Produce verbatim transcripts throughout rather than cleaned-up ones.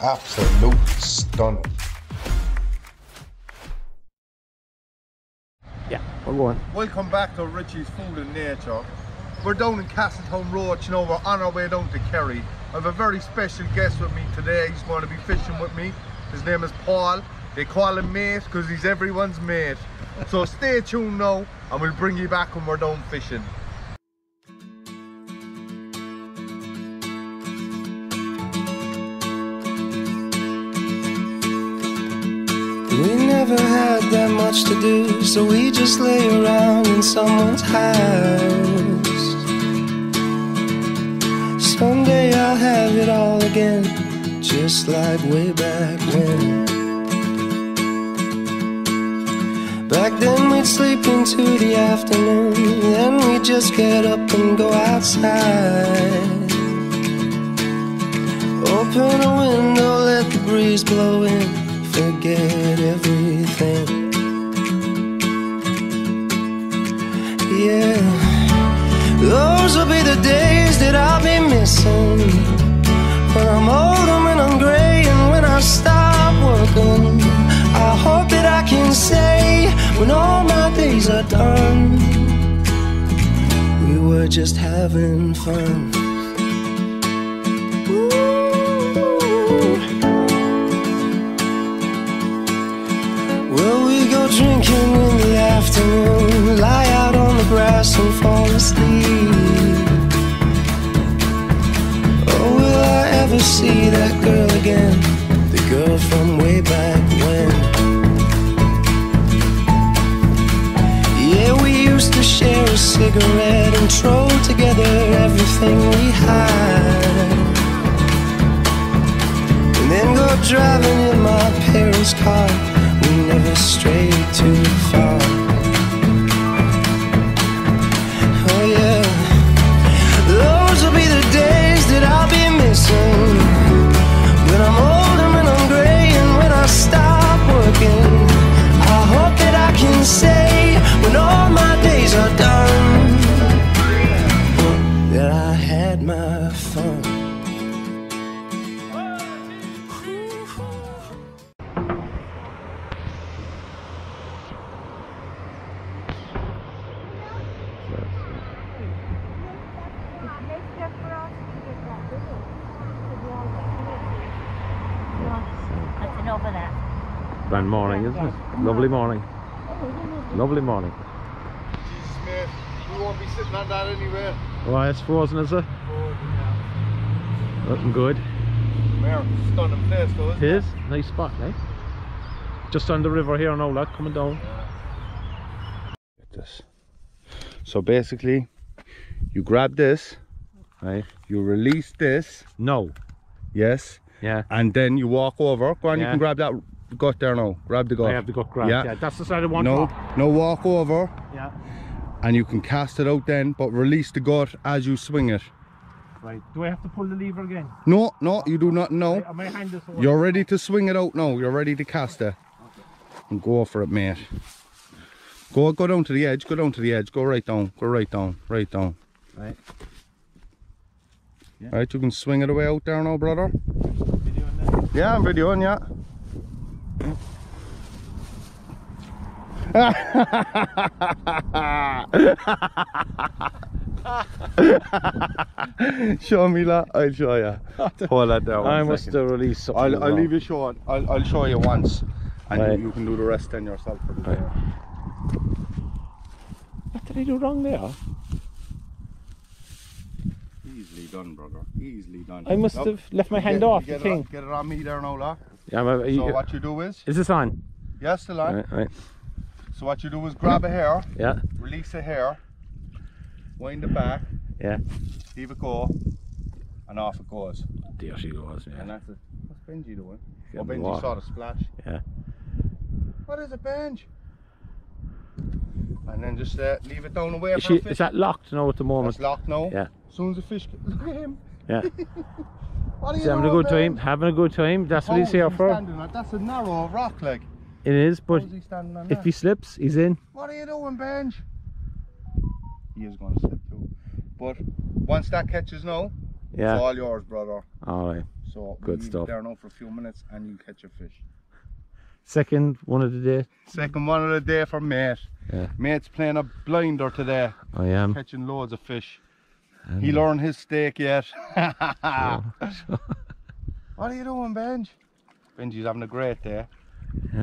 Absolute stunning. Yeah, we're going. Welcome back to Richie's Food and Nature. We're down in Castletown Road, you know, we're on our way down to Kerry. I have a very special guest with me today. He's going to be fishing with me. His name is Paul. They call him mate because he's everyone's mate. So stay tuned now and we'll bring you back when we're done fishing. We never had that much to do, so we just lay around in someone's house. Someday I'll have it all again, just like way back when. Back then we'd sleep into the afternoon, then we'd just get up and go outside. Open a window, let the breeze blow in, forget everything. Yeah, those will be the days that I'll be missing, when I'm old and when I'm gray and when I stop working. I hope that I can say, when all my days are done, we were just having fun. Drinking in the afternoon, lie out on the grass and fall asleep. Oh, will I ever see that girl again, the girl from way back when? Yeah, we used to share a cigarette and throw together everything we had, and then go driving in my parents' car. We never strayed too far. Oh yeah, those will be the days that I'll be missing, when I'm old and when I'm gray and when I stop working. I hope that I can say, when all my days are done, that I had my fun. Grand morning, isn't it? Lovely morning. Lovely morning. Jesus, mate, we won't be sitting on that anyway. Oh, it's frozen, is it? Frozen, yeah. Looking good. Where? Stunning place though, isn't It is. Nice spot, eh? Just on the river here now, lad, coming down. Look at this. So basically, you grab this, Right. you release this, No. yes, Yeah. and then you walk over. Go on, Yeah. you can grab that gut there now. Grab the gut. I have the gut grab. Yeah. Yeah. That's the side I want. No, no, walk over, Yeah. and you can cast it out then, but release the gut as you swing it. Right. Do I have to pull the lever again? No, no, you do not know. I, my hand is over. You're ready to swing it out now. You're ready to cast it. And go for it, mate. Go, go down to the edge. Go down to the edge. Go right down. Go right down. Right down. Right. Yeah. Right, you can swing it away out there now, brother. Videoing that? Yeah, I'm videoing, yeah. Show me that. I'll show you. Hold that there. I must have released something. I'll, I'll wrong. leave you show it. I'll, I'll show you once, and Right. you, you can do the rest then yourself for the day. Right. What did I do wrong there? Easily done, brother. Easily done. I must Look, have left my you hand get, off you the get thing. It on, get it on me there now, lad. Yeah, I'm a, So you, what you do is, is this on? yeah, still on. Right, right. So what you do is grab a hair, Yeah, release a hair, wind it back, yeah. leave it go, and off it goes. There she goes. And Yeah. that's it. What's Benji doing? Getting Oh, Benji water. saw the splash. Yeah. What is it, Benj? And then just uh, leave it down away Is, for she, a fish. is that locked now at the moment? It's locked now. Yeah. As soon as the fish, look at him. Yeah. What are you He's having a doing, good time. Benj? Having a good time. That's what How he's here is he for. standing on? That's a narrow rock, like. It is, but How's he standing on if that? he slips, he's in. What are you doing, Benj? He is going to slip too. But once that catches now, Yeah. it's all yours, brother. All right. So So Good we'll leave stuff. it there now for a few minutes and you catch a fish. Second one of the day. Second one of the day for mate. Yeah. Mate's playing a blinder today. I am. Catching loads of fish. And He learned his steak yet. yeah. What are you doing, Benj? Benji's having a great day. Yeah.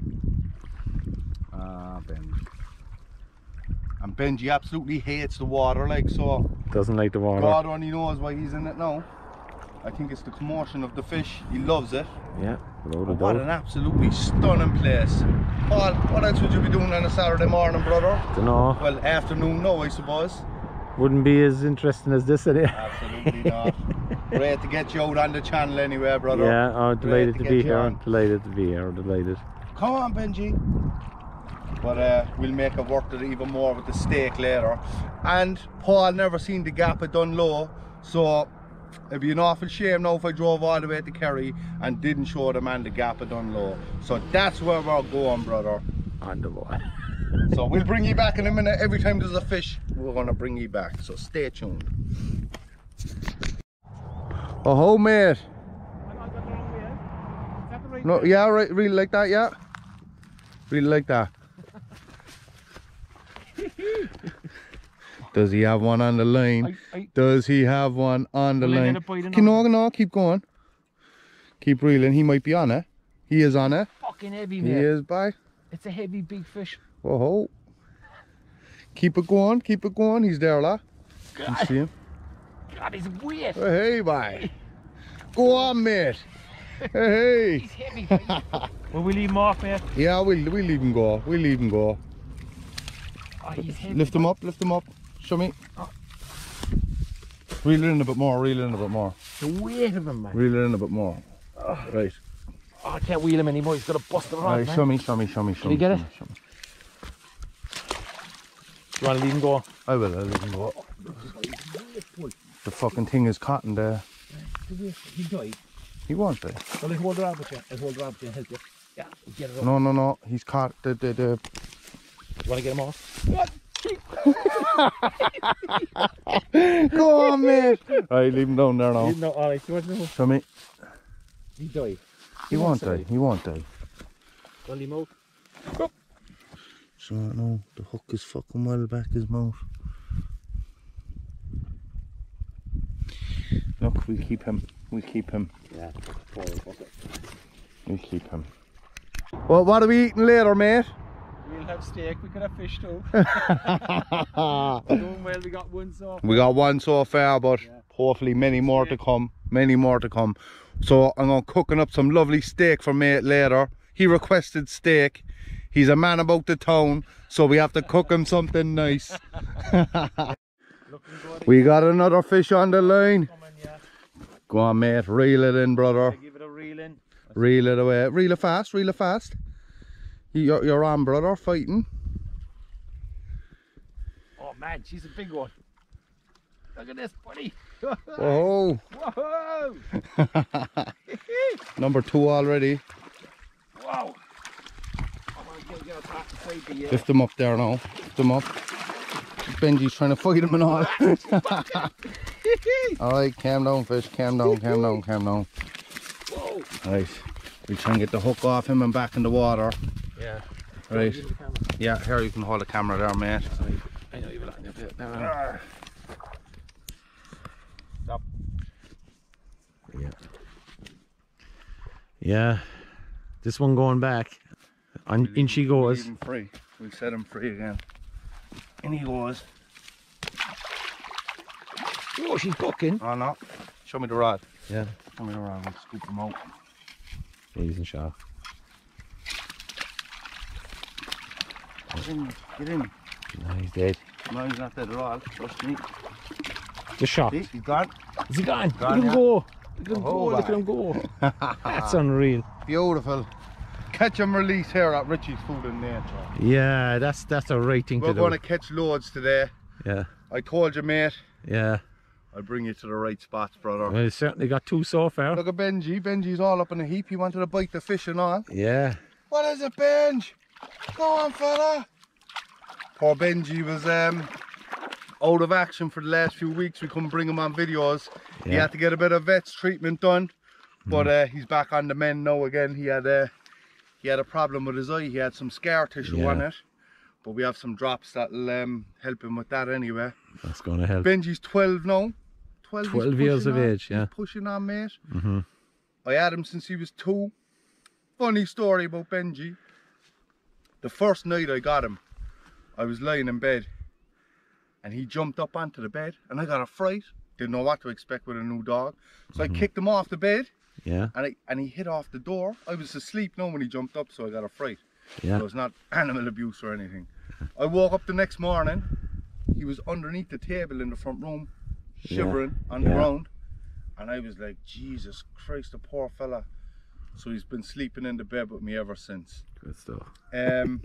Ah, Benji. And Benji absolutely hates the water, like, so Doesn't like the water. God only knows why he's in it now. I think it's the commotion of the fish. He loves it. Yeah. Without a And what doubt. an absolutely stunning place. Paul, what else would you be doing on a Saturday morning, brother? Dunno. Well, afternoon, no, I suppose. Wouldn't be as interesting as this anyway. Absolutely not. Great to get you out on the channel anyway, brother. Yeah, I'm delighted Great to be get you here. on. I'm delighted to be here. I'm delighted. Come on, Benji. But uh, we'll make it work it even more with the steak later. And Paul never seen the gap at Dunlow, so it'd be an awful shame now if I drove all the way to Kerry and didn't show the man the gap at Dunlow. So that's where we're going, brother. On the board. So we'll bring you back in a minute. Every time there's a fish, we're gonna bring you back. So stay tuned. Oh, ho, mate. No, yeah, right, really like that, yeah. Really like that. Does he have one on the line? I, I, Does he have one on the Will I line? get a bite or Can, no, not? no, keep going. Keep reeling. He might be on it. He is on it. fucking heavy, He mate. is by. It's a heavy, big fish. Oh, ho. Keep it going. Keep it going. He's there, lad. You God, see him? God, he's weird. Hey, bye. Go on, mate. Hey, He's heavy. Will we leave him off, mate? hey. Yeah, we'll, we'll leave him go. We'll leave him go. Oh, he's heavy. Lift him up, lift him up. Show me. Oh. Reel it in a bit more, reel it in a bit more. The weight of him, man. Reel it in a bit more. Oh, Right. oh, I can't wheel him anymore. He's got to bust the rod, Right, man. show me, show me, show me, show Can me. you get show it? me, show me. You want to leave him go? I will, I'll let him go. The fucking thing is caught in there. He died. He won't die. Well, let's hold the rod with you. Let's hold the rod with you and help you. Yeah, get it up. No, no, no. He's caught the, the, the... You want to get him off? Go on, mate. Right, leave him down there now. No, all right. You want to know? Show me. He died. He won't die, he won't die. Want him out? So no, the hook is fucking well back his mouth. Look, we'll keep him. We'll keep him. Yeah. We'll keep him. Well, what are we eating later, mate? We'll have steak. We could have fish too. Doing well. We got one so. We got one so far, but Yeah. hopefully many more to come. Many more to come. So I'm going cooking up some lovely steak for mate later. He requested steak. He's a man about the town, so we have to cook him something nice. We got another fish on the line. Go on, mate, reel it in, brother. Give it a reel in. Reel it away. Reel it fast, reel it fast. You're, you're on, brother, fighting. Oh man, she's a big one. Look at this, buddy. Whoa. Whoa! Number two already. Wow! I'm gonna get, get a top to fight the, uh, Lift them up there now. Lift them up. Benji's trying to fight him and all. Alright, calm down, fish. Calm down, calm down, calm down. Whoa! Right. We try and get the hook off him and back in the water. Yeah. Right. Yeah, here you can hold the camera there, mate. I know you're looking a bit now. Stop. Yeah. Yeah. This one going back. On, in she goes. Leave him free. We'll set him free again. In he goes. Oh, she's bucking. Oh no. Show me the rod. Yeah. Show me the rod. We'll scoop him out. He's in shock. Get in. Get in. No, he's dead. No, he's not dead at all. Trust me. Just shocked. See, he's gone. Is he gone? Gone, Look at him yeah. go. Look at him Oh, go. Look at bye. him go. That's unreal. Beautiful. Catch and release here at Richie's Food and Nature. Yeah, that's that's a right thing We're to do. going to catch loads today. Yeah. I told you, mate. Yeah. I'll bring you to the right spots, brother. Well, certainly got two so far. Look at Benji. Benji's all up in a heap. He wanted to bite the fish and all. Yeah. What is it, Benj? Go on, fella. Poor Benji was um, out of action for the last few weeks. We couldn't bring him on videos. He Yeah. had to get a bit of vet's treatment done. but uh, he's back on the mend now again. He had a he had a problem with his eye. He had some scar tissue Yeah. on it, but we have some drops that'll um, help him with that anyway. That's going to help. Benji's twelve now. twelve, twelve he's years of pushing on. age, yeah. He's pushing on, mate. Mm-hmm. I had him since he was two. Funny story about Benji. The first night I got him, I was lying in bed and he jumped up onto the bed and I got a fright. Didn't know what to expect with a new dog. So Mm-hmm. I kicked him off the bed Yeah. and, I, and he hit off the door. I was asleep now when he jumped up, so I got a fright. Yeah. So it's not animal abuse or anything. I woke up the next morning, he was underneath the table in the front room, shivering Yeah. on the Yeah. ground. And I was like, Jesus Christ, the poor fella. So he's been sleeping in the bed with me ever since. Good stuff. Um,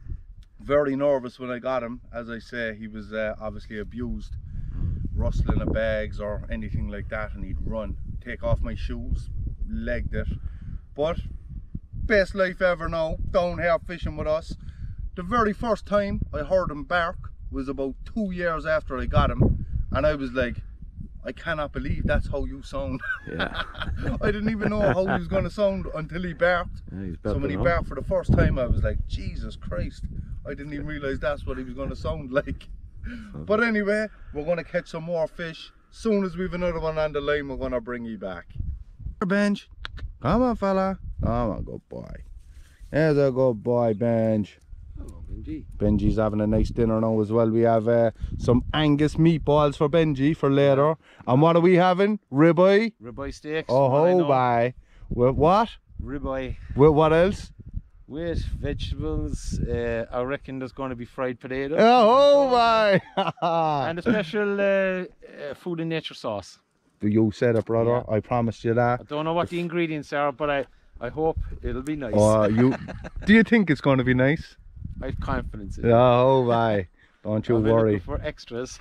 very nervous when I got him. As I say, he was uh, obviously abused, rustling of bags or anything like that, and he'd run, take off my shoes, legged it. But best life ever now, down here fishing with us. The very first time I heard him bark was about two years after I got him, and I was like, I cannot believe that's how you sound. Yeah. I didn't even know how he was going to sound until he barked. Yeah, he's So when he belting up. barked for the first time, I was like, Jesus Christ, I didn't even realise that's what he was going to sound like. But anyway, we're going to catch some more fish. Soon as we've another one on the line, we're going to bring you back. Benj, come on fella, come on, good boy. There's a good boy, Benj. Hello, Benji. Benji's having a nice dinner now as well. We have uh, some Angus meatballs for Benji for later. And what are we having? Ribeye? Ribeye steaks. Oh, what I ho, know. bye. With what? Ribeye With what else? with vegetables. Uh, I reckon there's going to be fried potatoes. Oh, bye. And a special uh, uh, food and nature sauce. You said it, brother. Yeah. I promised you that. I don't know what the ingredients are, but I, I hope it'll be nice. Oh, you. Do you think it's going to be nice? I have confidence in it. Oh, bye. Don't you I'm worry. looking for extras.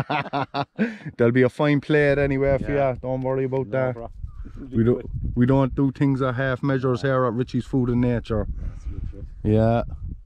There'll be a fine plate anyway for Yeah. you. Don't worry about No, that. bro. It'll be We good. don't. We don't do things at half measures here at Richie's Food and Nature. That's a good trip. Yeah.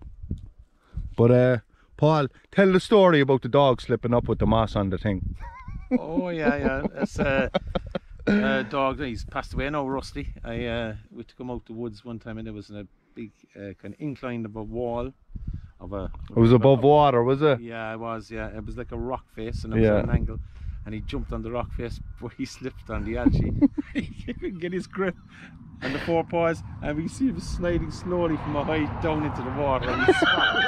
But uh, Paul, tell the story about the dog slipping up with the moss on the thing. Oh yeah, yeah. It's a uh, uh, dog. He's passed away now, Rusty. I uh, we took him out the woods one time, and it was in a big uh, kind of incline of a wall of a. It was above water, was it? Yeah, it was. Yeah, it was like a rock face, and it was Yeah. at an angle. And he jumped on the rock face, but he slipped on the edge. He, he couldn't get his grip on the four paws, and we see him sliding slowly from a height down into the water. And he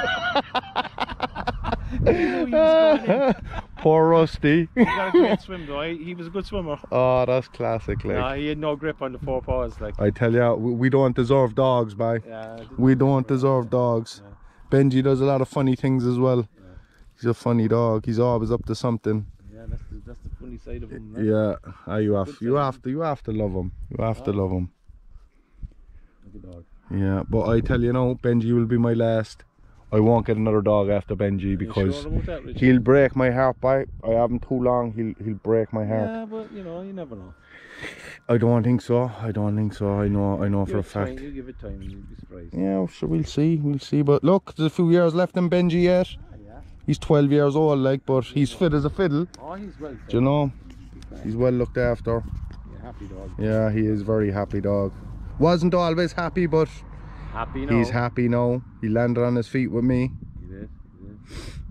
swam. He knew he was going in. Poor Rusty. He got a great swim though. He, he was a good swimmer. Oh, that's classic, like. Nah, he had no grip on the four paws, like. I tell you, we, we don't deserve dogs, bye. Yeah, I didn't We know don't that. deserve dogs. Yeah. Benji does a lot of funny things as well. Yeah. He's a funny dog. He's always up to something. Yeah, that's the, that's the funny side of him. Right? Yeah, ah, you have Good you side. have to you have to love him. You have to Oh. love him. Like a dog. Yeah, but I tell you now, Benji will be my last. I won't get another dog after Benji You because sure about that, Richard? he'll break my heart. By I haven't too long. He'll he'll break my heart. Yeah, but you know, you never know. I don't think so. I don't think so. I know. I know Give for a it time, fact. You give it time, and you'll be surprised. Yeah, sure. We'll see. We'll see. But look, there's a few years left in Benji yet. Ah, yeah. He's twelve years old, like, but he's fit as a fiddle. Oh, he's well fed. Do you know? He's He's well looked after. yeah, happy dog. Yeah, he is very happy dog. Wasn't always happy, but Happy now. he's happy now. He landed on his feet with me. He did. He did.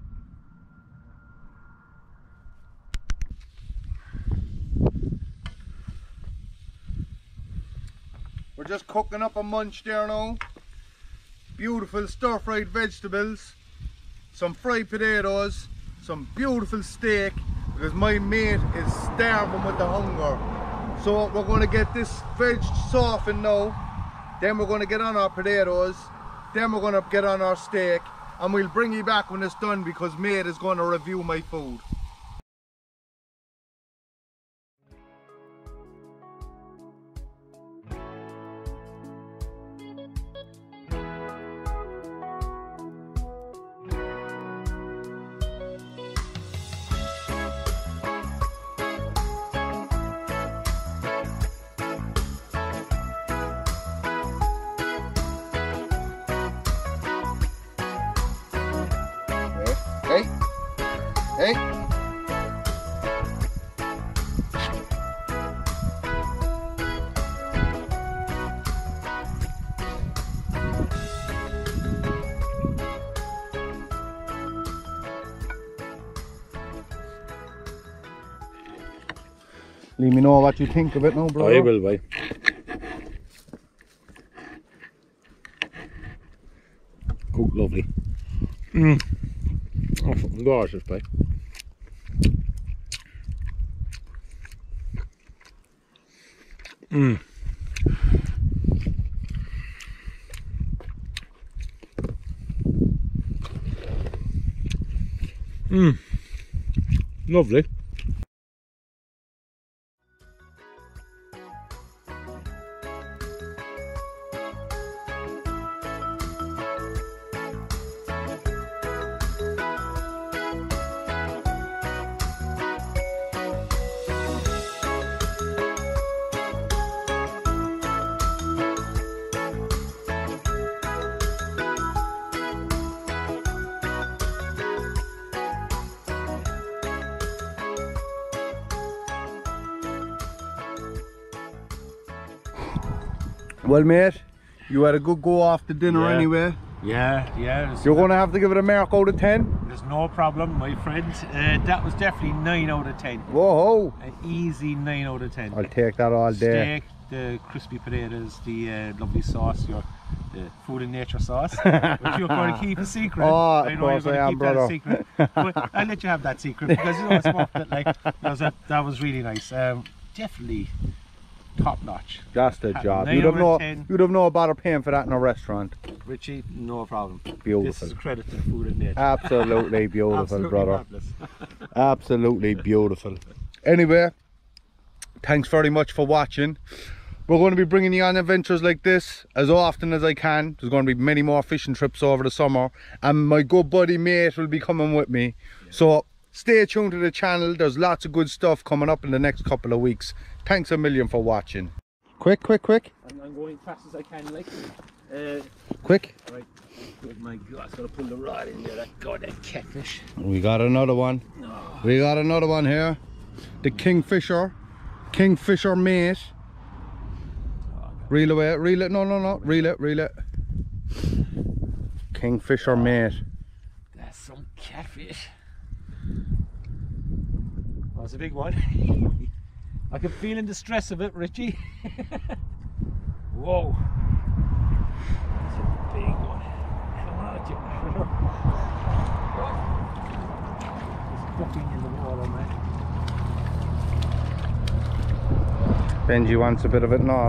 We're just cooking up a munch there now. Beautiful stir-fried vegetables, some fried potatoes, some beautiful steak, because my mate is starving with the hunger. So we're going to get this veg softened now, then we're going to get on our potatoes, then we're going to get on our steak, and we'll bring you back when it's done because mate is going to review my food. Hey, hey. Let me know what you think of it now, bro. I will, boy. Oh, lovely. Mmm. Oh, fucking gorgeous, boy. Mmm. Mmm. Lovely. Well, mate, you had a good go off the dinner Yeah. anyway. Yeah, yeah. You're going to have to give it a mark out of ten. There's no problem, my friend. Uh, that was definitely nine out of ten. Whoa! An easy nine out of ten. I'll take that all day. Steak, the crispy potatoes, the uh, lovely sauce, your the food and nature sauce, which you're going to keep a secret. Oh, of I know course you're I going to am, keep brother. that a secret. But I'll let you have that secret because you know it's smoked it, like that was, a, that was really nice. Um, definitely top notch. That's the Ha- job. nine You'd have out no, of ten. you'd have no bother paying for that in a restaurant. Richie, no problem. This Beautiful. is a credit to food and nature. Absolutely beautiful, Absolutely brother. fabulous. Absolutely beautiful. Anyway, thanks very much for watching. We're going to be bringing you on adventures like this as often as I can. There's going to be many more fishing trips over the summer, and my good buddy mate will be coming with me. Yeah. So stay tuned to the channel. There's lots of good stuff coming up in the next couple of weeks. Thanks a million for watching. Quick, quick, quick. I'm, I'm going fast as I can, like. Uh, Quick. right. Good, my God, it's got to pull the rod in there. That goddamn catfish. We got another one. Oh. We got another one here. The Kingfisher. Kingfisher mate. Reel away, reel it, no, no, no, reel it, reel it. Kingfisher mate. That's some catfish. Oh, it's a big one. I can feel in the stress of it, Richie. Whoa. That's a big one. Come on, It's fucking in the water, man. Benji wants a bit of it now.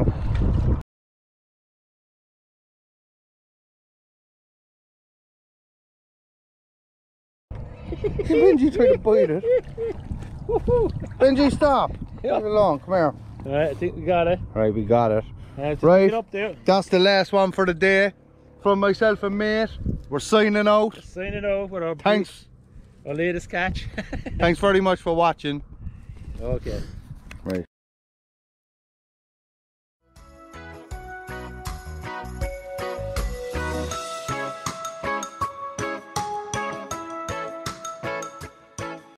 Benji tried to bite it. Benji, stop. Leave it alone. Come here. Alright, I think we got it. Right, we got it. Right, Right. Get up there. That's the last one for the day. From myself and mate. We're signing out. Signing off with our Thanks. brief, our latest catch. Thanks very much for watching. Okay. Right.